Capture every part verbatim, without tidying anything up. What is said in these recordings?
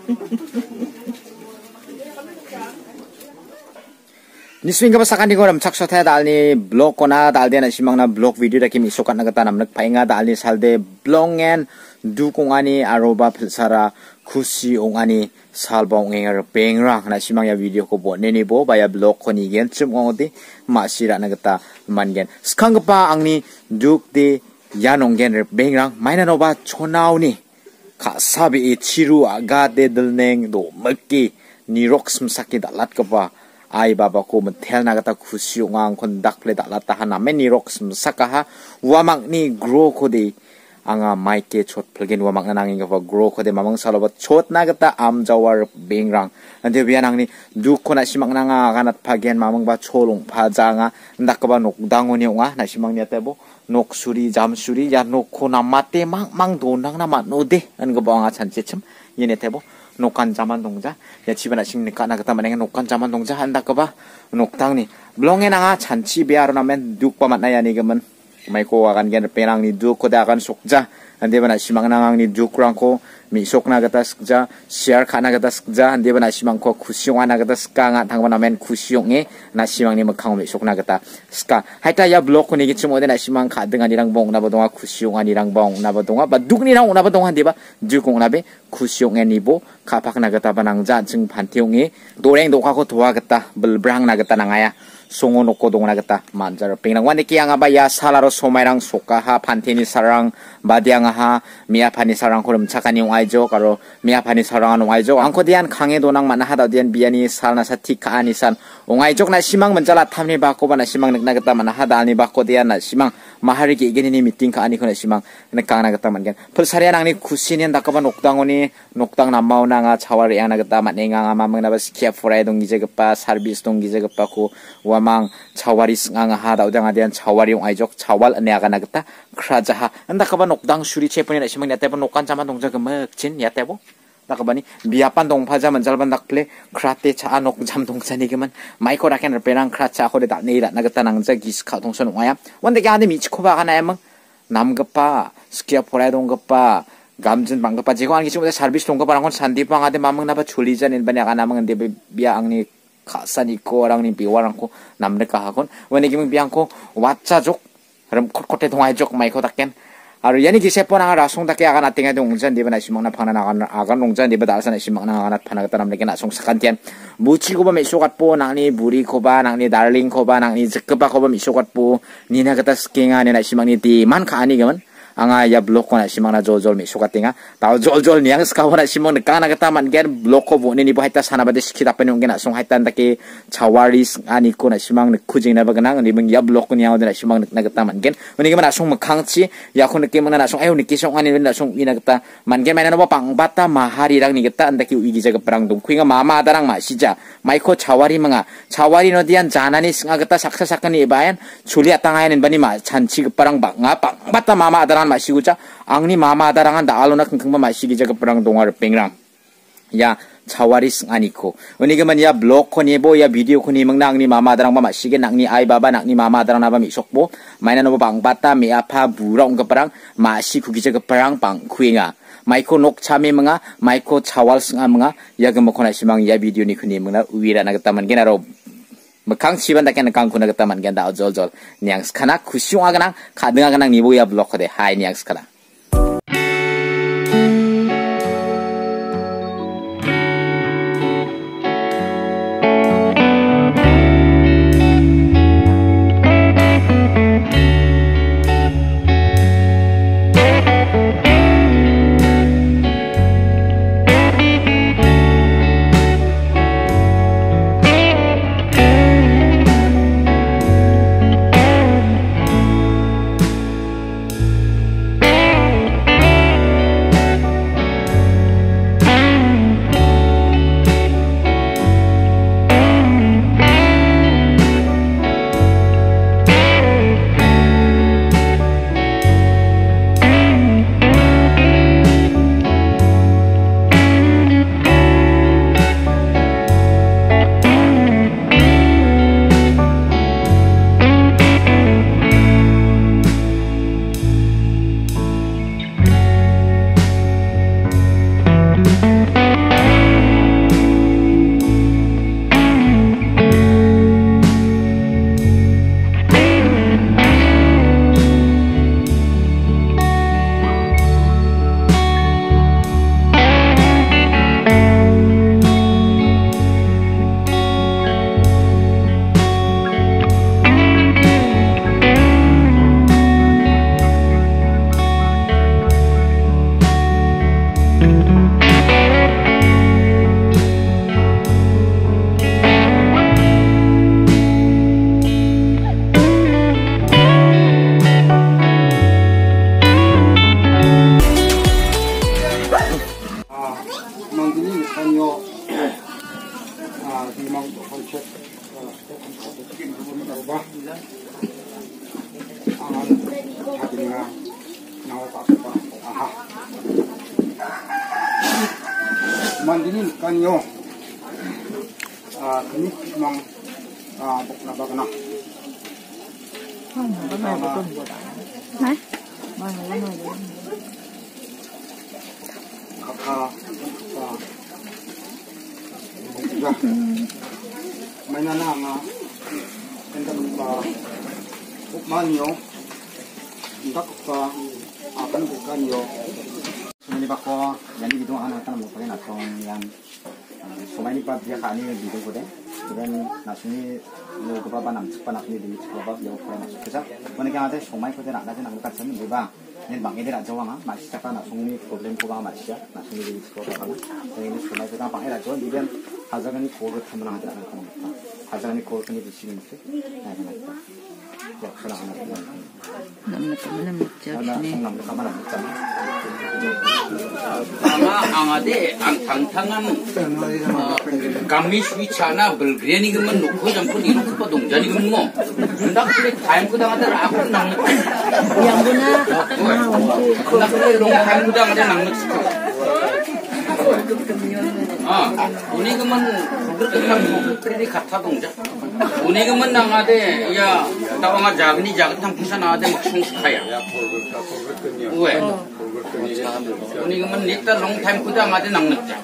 Ni swing ka ba sa kaniko ram chakso tha dal ni blog ko na dal de na simang na blog video ra kimi sokat na gata nam nak phainga dal ni salde blong en du kong ani aroba philsara khushi ong ani salba ong engar pengra na simang ya video ko bo ne ni bo ba ya blog ko ni gen chum ong de ma sira na gata man gen skang pa ang ni duk de yanong gen pengra maina no ba chonaw ni ka sabi e chiru aga de delneng do makki ni roks msaki dalat ka pa ai baba ko mentel na gata khushi ong ang kon dak ple dalat ta hana men ni roks msaka ha wamak ni grow ko de anga maike chot plugin wa makna nanging ka grow ko de mamang salobat chot na gata am jawar bengrang ante bian angni du ko na simak na nga kanat phagen mamang ba cholong phaja nga ndak ba nok dangoni nga na simang ni tebo nok suri jam suri ya nok ko na mate mang mang do nang na ma no de an ga ba nga chanche chim yene tebo nokan zaman dongja ya 집에나 식니까 나 그다 만에 노kan zaman dongja 한다 거봐 녹당니 블롱에 나가 잔치 비하로 나면 육바 만나야 니그면 마이코 akan gen penang ni duk ko da akan sukja ande bana simang nang ni duk rangko mi sokna gata sukja share khana gata sukja ande bana simang ko khusyong ana gata ska nga thangba men khusyong e na simang ni makhang mi sokna gata ska haita ya blog ko ni gichum ode na simang khadeng anirang bong na bodonga khusyong anirang bong na bodonga ba duk ni rang na bodonga ande ba duk ong na be khusyong e nibo khapak na gata banang ja jing phantiong e doreng dokha ko thowa gata belbrang na gata nangaya songo noko dong na gata manjar penang wan ki anga ba ya salaro somairang soka ha panteni sarang badiang ha mia pani sarang korum chakani ong aijo karo mia pani sarang ong aijo angko dian khange donang mana hada dian biani salna sati ka ani san ong aijo na simang menjala thamni ba ko bana simang na gata mana hada ani ba ko dian na simang mahari ki igeni ni meeting ka ani khona simang na kang na gata mangen phulsarian angni khusinin dakaba nokdangoni nokdang namau na nga chawari ana gata manenga nga mamang na ba skia forai dong gije gapa service dong gije gapa ko wamang chawari nga ha daw dang adian chawari ong aijok chawal ane aga nagta khraja ha anda kaba nokdang suri cheponi na simang yate bo nokan chama dongja gemek chin yate bo nakabani biapan dong phaja manjalban dakple khrate cha nok jam dongja ni geman maiko raken perang khracha khore da nei ra nagta nangja gis kha dongson waya wonde ga ande michko ba kana emang namgapa skia porai dongpa gamjin bangpa jigo angi chimo service dongpa rangon sandi pangade mamang naba chulijan in bani aga namang ande bia angni kasani ko orang ni biwarang ko namne kahakon wani giming biang ko wacha jok ram khotkote thongai jok mai ko takken aru yani ki sepon anga rasong takke aga natinga de ungjan de bana simang na phana na aga nongjan de bada sana simang na aga phana ga namne ke na song sakantian muchi ko ba me sokat po nangni buri ko ba nangni darling ko ba nangni jekba ko ba mi sokat po ni na gata skinga ne na simang ni di man kha ani gaman anga ya blok ko na simang na jol jol mi sokatinga taw jol jol niang ska hora simang na kana gata man gen blok ko bo ni ni bahita sana bade skita pen ungen na song haitan take chawaris ani ko na simang na khujing na bagana ni bang ya blok ko niang na simang na gata man gen uni ge na song makhang chi ya ko ne ke man na song ayo ni ki song ani na song ina gata man gen mana no pang bata mahari rang ni gata andaki uigi jaga perang dong kuinga mama darang ma sija maiko chawari manga chawari no dian janani singa gata saksa sakani bayan chulia tangayan bani ma chanchi perang ba nga pang bata mama darang 마시고자 앙니 마마다랑한 나알로나 킁킁마 마시기 자가 프랑 동아르 뺑랑 야 차와리스 아니코 은이게만 야 블ог 코니 보야 비디오 코니 멍나 앙니 마마다랑 마 마시게 낭니 아이 바바 낭니 마마다랑 나바 미속보 마이나 노 방바타 미아파 부랑 그프랑 마시 구기 자가 프랑 방 쿠잉아 마이코 녹 차미 멍아 마이코 차왈스 앙아 야가 먹고나 시망 야 비디오 니 코니 멍나 우위라 나갔다만 게나로 Mekang siban tak kena kang kuna ketaman ganda ojol jol niang skana kusyung aganang kadeng aganang nibu ya blok kode hai niang skana. 아, 희망도 한책 어떻게 부분이라고 봐. 아, 자기가 나와서 봐. 아하. 만드니까요. 아, 근육 희망 아, 복나바거나. 네? 각하, 아, 자, may nananga, endang ba, ukmanyo, indak ba, akan bukanyo. Sumali ba ko, yan di dito ang anak tanong mo pa rin atong yan. Sumali pa biya ka ni dito ko din. Then nasuni lo ko pa ba nam pa nak ni dito ko ba biya ko na. Kaya mana kaya ate sumay ko din na natin ang lukat sa mi ba. Nen bang ide ra jawa nga, masih ka na sungni problem ko ba masih ya. Nasuni dito ko ba. Then sumay ko ta bang ira jawa di ben 하자간이 고를 탐을 하지 않을 겁니다. 하자간이 고를 탐이 드시는지 알겠다. 역사를 안 하고 남는 먹지 않네. 남는 가만 안 먹잖아. 아마 아마데 당탕한 감미 스위치나 불그레니 그만 놓고 잠깐 이렇게 봐 동자니 그만 뭐. 나 그래 타임 구당하다 라고 남는. 양분아. 나 그래 롱 타임 구당하다 남는. 아, 우니그만 그렇게 하면 그래 같아 동자. 우니그만 나가대 야 나와가 작은이 작은 부산 나가대 막 성숙하야. 왜? 우니그만 니따 롱타임 구당하대 낭넉자.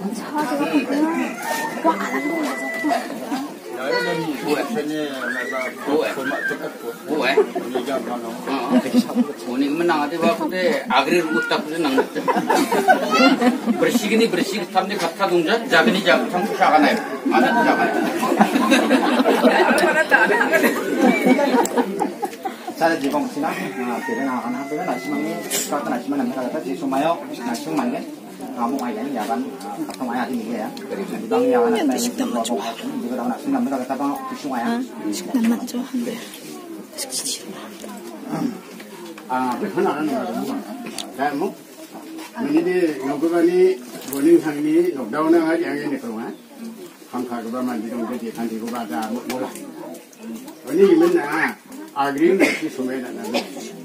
왜? 우니 그만 나가대 봐 근데 아그리를 못 닦고서 낭넉자. 브레시기니 브레시기 탐데 같아 동자 작은이 작은 탐 작아나요. 아나도 작아나요. Sada jibong sina, kira na akan hampir na simangnya, kata na simang namanya kata si sumayo, na simang kan, kamu ayah ya kan, atau ayah ini ya, bang ya kan, juga orang nak simang namanya kata bang si ayah. 식단 맞죠? 한대. 아, 하나는 자, 뭐, mình 여기가니 원인 상이 록다운에 하지 않겠네 그동안 한카그바만 이런 게 단지고 받아 뭐라 아니 맨날 아그린 이 소매다 나는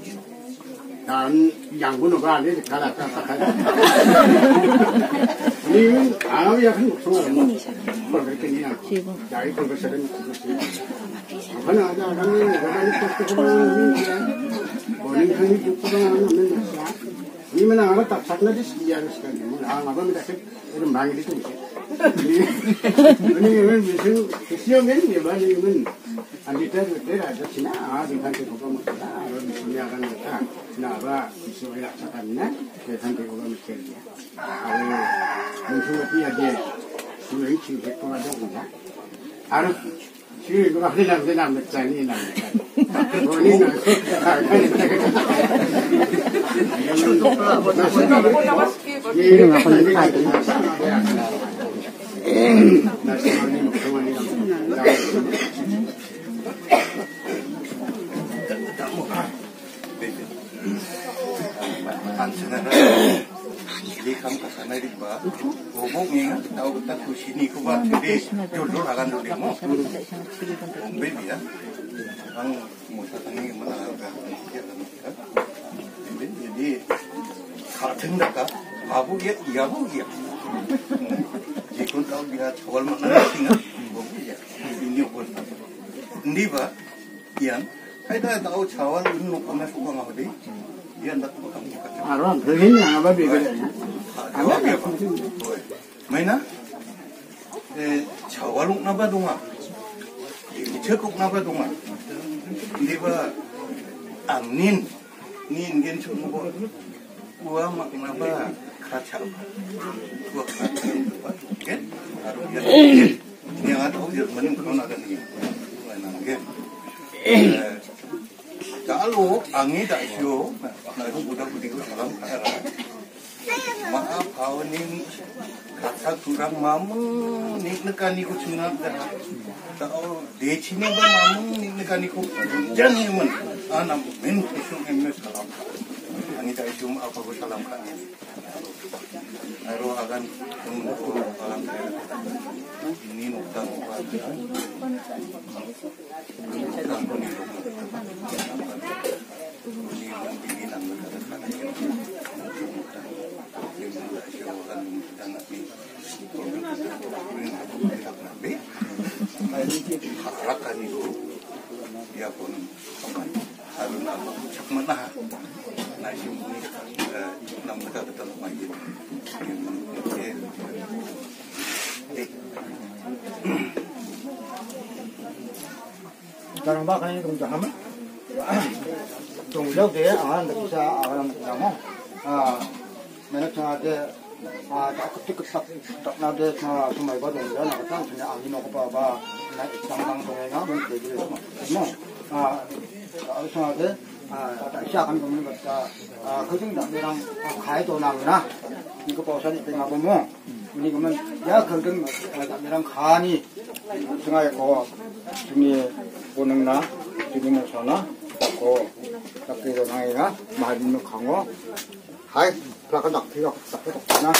단 양분어가 아니 가라까 가라 니 아무 약한 목소리 그렇게 니야 자기 그것은 그것이 하나 하자 가면 내가 포스트보는 원인 상이 죽고가 하면 ini mana orang tak sakna di sekian sekali, ah apa minta sih, itu bangi di sini. Ini ini misalnya kesian ni, bangi ini, andi ter ter ada sini, ah di kantor kau mesti, ah orang di sini akan kita, nah apa kesian ya sakannya, di kantor kau mesti dia. Kalau mungkin dia dia, suami cium kau ada pun, harus cium kau ada dalam dalam macam ni dalam. Ini nak, 이름 아빠는 다 Jadi kamu kesana di bawah, ngomongnya tahu kita kusini kubat jadi jodoh akan dulu mau, baby ya, ang musa tangi mana agak ya kan, jadi 같은 데가 아부게 이아부게, 지금 tahu dia cawal mana singa, babuya, ini apa? Ini bah, yang kita tahu cawal ini nukamnya suka ngapa deh, dia nak nukamnya kacau. Aron, begini apa begini? Apa apa? Mana? Eh, cawaluk napa donga? Cekuk napa donga? Ini bah, angin, nin gen cuma buat, gua mak napa kacau, gua kacau, kan? Harus dia, dia nggak tahu dia mana kau nak ni, mana kan? Kalau angin tak show, nak budak-budak dalam era. Maaf kau ni kata kurang mamu nik nekani ku cungat dah. Tahu deci ni ber mamu nik nekani ku jangan men. Anam men esok emes salam. Ani tak esok apa ku salam kan. Aero akan mengukur salam. Ini nukta dia pun harus nak cak mana nasi ini nam kita betul lagi Sekarang bah kan ini tunggu apa? Tunggu dia, ah, nak bisa orang tunggu. Ah, mana cakap dia, ah, tak ketik ketak tak nade cakap semua ibadah dia nak tang punya ahli nak apa apa nak sambang dengan nak mungkin dia semua. Semua, ah, kalau cakap dia, ah, tak siap kami kemudian kata, ah, kerja tak orang kaya tu nak mana, ini kepuasan itu nak apa? Ini kemudian ya kerja tak orang kaya ni, cakap kau ini 보는 나 지금에서나 고 딱히도 나이가 많이 강어 하이 플라가 낙피가 딱히도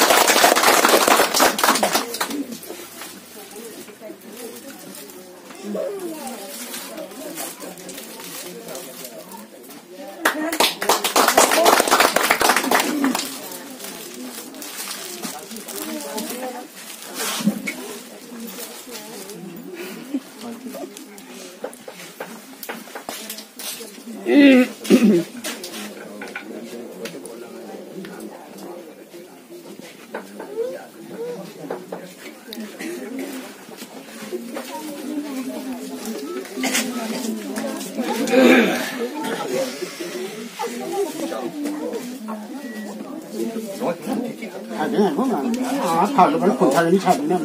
아, 팔로 벌 콘타를 찾으면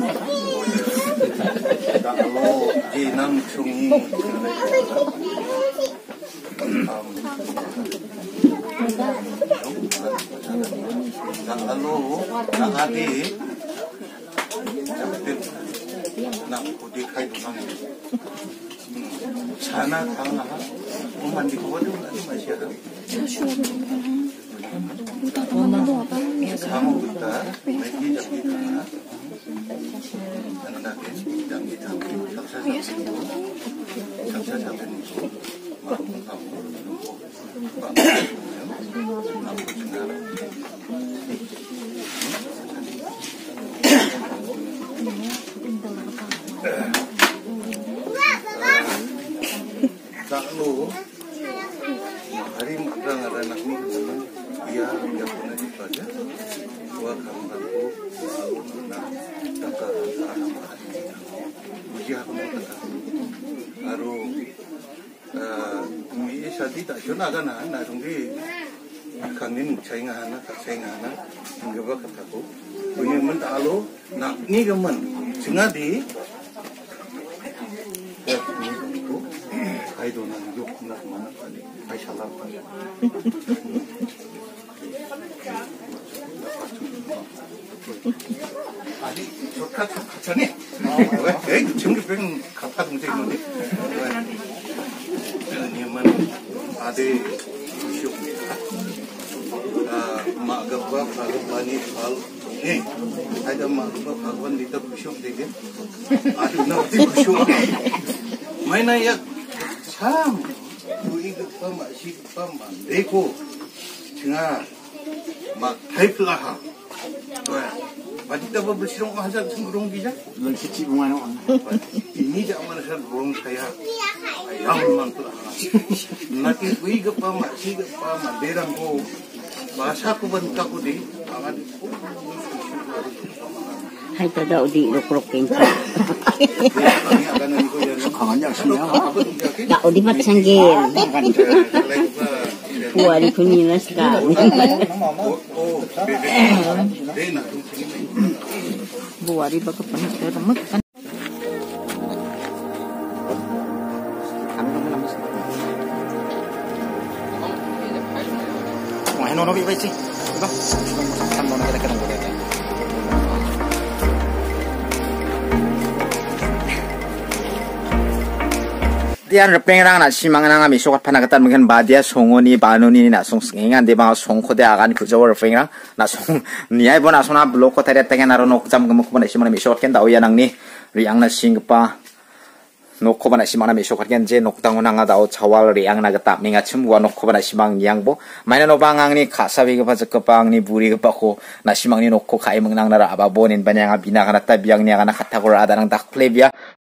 kalau di Namsungi kalau nak ada nak putih kai tunang sana kanga rumah di bawah tu masih ada kamu kita lagi jadi kana anda kan yang kita taksa taksa taksa itu mahu kamu aku dengar tak lu hari magang ada anak ni dia dia pernah dibaca dua kamu aku nak tangkap anak ujian aku nak tangkap baru ini sadi tak cuma kan anak sungguh kangin saya ngana saya ngana enggak kataku punya mentalo nak ni kemen singa di kai donan yuk nak mana kali kai salam 아니 좋다 좋다네 왜 정규 병 갚아 동생 있는데 님은 아들 시옵니다 아 마가바 바르바니 발 예 아이다 마가바 바르바니 더 시옵 되게 아주 나한테 시옵 마이나야 참 우리 그빠 맛이 그빠 만들고 증아 막 타이플라하 Madita ba bersirong mahasal sungurong bija? 런치치 공안은 Ini zaman saya rong saya ayam mantul. Nanti kui gepa masih gepa manderang ko bahasa ko banta ko di angan. Hai tada udi lok-lok kenca. 강한 약수냐? Na udi mat sanggil. Puari kunina sekali. Oh, bebe. Dena Buari baka panas pero makan. Wah, nono bi baik sih. Ito. Kan nono kita kadang boleh. Dian repengrang na simang nang ami sokat panagatan mungkin badia songoni banoni na song sengan de ba song khode agan kujo repengrang na song niai bona sona blok ko tare tengen aro nok jam gemuk bona simang mi sokat ken da uya nang ni riang na singpa nok ko bona simang na mi sokat ken je nok tangon nang ada o chawal riang na gata minga chum wa nok ko bona simang yang bo maina no bangang ni khasabi ga pajak pang ni buri ga ko na simang ni nok ko khai mung nang na aba bonin banyang bina kana ta biang ni kana khatta ko ada nang dak plebia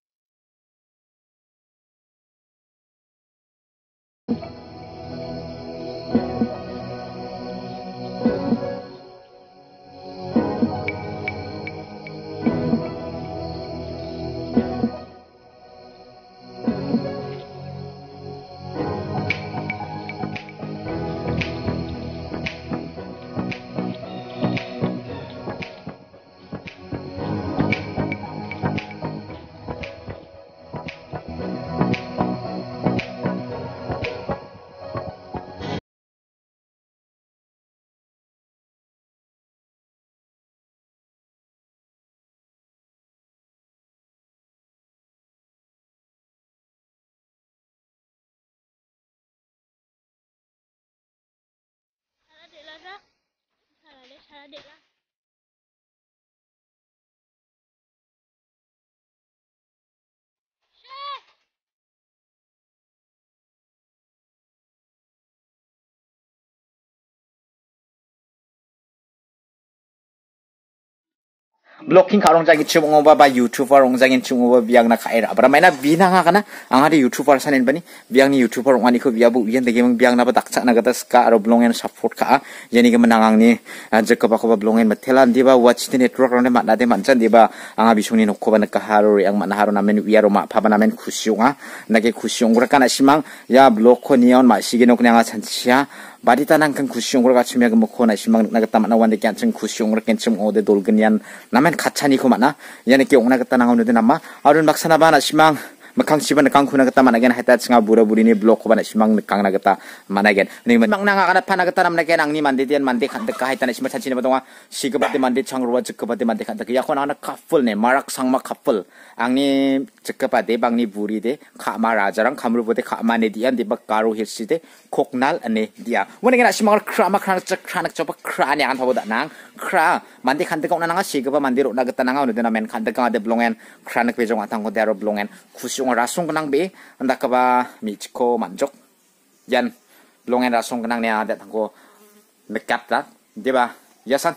blocking karong jagi chum ngoba ba youtuber rong jagin chum ngoba biang na khaira abra maina bina nga kana angari youtuber sanen bani biang ni youtuber rong ani ko biabu yen de gemang biang na ba dakchak na gata ska aro blongen support ka yani ge manang angni jekka ba ko ba blongen matelan diba watch the network rong ne matna de manchan diba anga bisungni nokko ba na ka haro yang matna haro namen wiaro ma phaba namen khusiunga nage khusiung gra kana simang ya block ko nion ma sige nok anga chanchia Badita nang kan kusyong ko kachumya ko mukho na simang nagatama na wande kyan chung kusyong ko ken chung ode dolgen yan namen kachani ko mana yan ke ong nagata nang ono de nama arun baksana ba na simang makang siban kang kuna gata managen hata tsinga bura buri ni blok ko ba na simang kang nagata managen ni mang nanga kana pa nagata nam nagen ang ni mande dian mande khan de ka hata na simang chachine ba donga sigabate mande chang ruwa jekabate mande khan de ya ko na couple ne marak sangma couple ang ni jekabate bang ni buri de khama rajarang khamru bote khama ne dian de ba karo hirsi de koknal ane dia wani gana simang krama krana chak krana chop krani an thobo da nang kra mande khan de ko na nga sigaba mande ro nagata nanga ono de na men khan de ka de blongen krana ke jong atang ko de ro blongen kusyong rasong kenang be anda kaba michko manjok yan blongen rasong kenang ne ada tangko mekat da diba yasan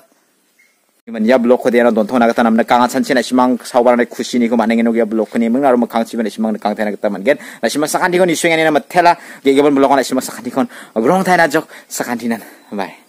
iman ya blok ko de na don thona gata nam na kanga chanchina simang sawbar na khusini ko manenge no ya blok ni mung aro makang chibane simang na kang thana gata mangen na simang sakandi ko ni swengani na mathela ge gebon blok na simang sakandi kon grong thana jok sakandinan bye